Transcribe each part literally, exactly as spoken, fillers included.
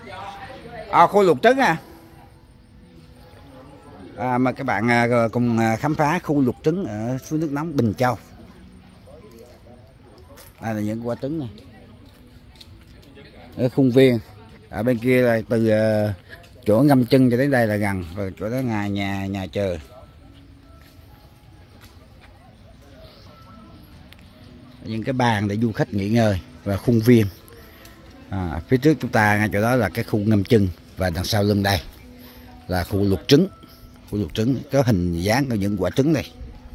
À, khu luộc trứng à. À, mời các bạn à, cùng khám phá khu luộc trứng ở suối nước nóng Bình Châu. Đây là những quả trứng này. Ở khuôn viên. Ở bên kia là từ uh, chỗ ngâm chân cho đến đây là gần, và chỗ đó nhà nhà nhà chờ. Những cái bàn để du khách nghỉ ngơi và khuôn viên. À, phía trước chúng ta ngay chỗ đó là cái khu ngâm chân, và đằng sau lưng đây là khu luộc trứng. Khu luộc trứng có hình dáng của những quả trứng này.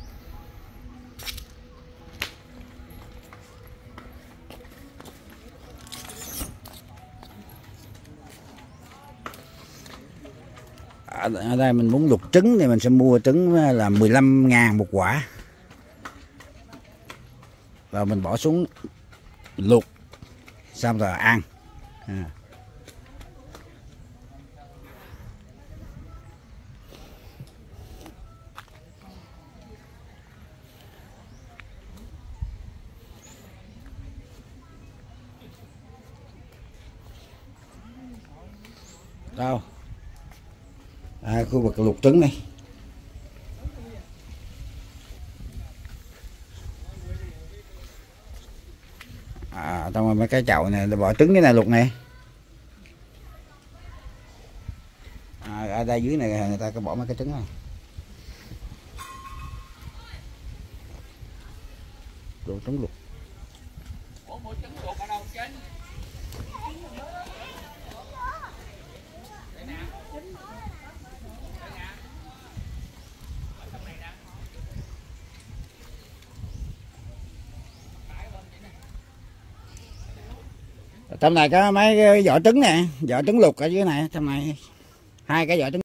Ở đây mình muốn luộc trứng thì mình sẽ mua trứng là mười lăm ngàn một quả, và mình bỏ xuống luộc xong rồi ăn. À. Đâu? À, khu vực luộc trứng này. À, trong mấy cái chậu này bỏ trứng cái này luộc này. À, ở đây dưới này người ta có bỏ mấy cái trứng này. Luộc trứng luộc. Trong này có mấy cái vỏ trứng nè, vỏ trứng luộc ở dưới này, trong này hai cái vỏ trứng.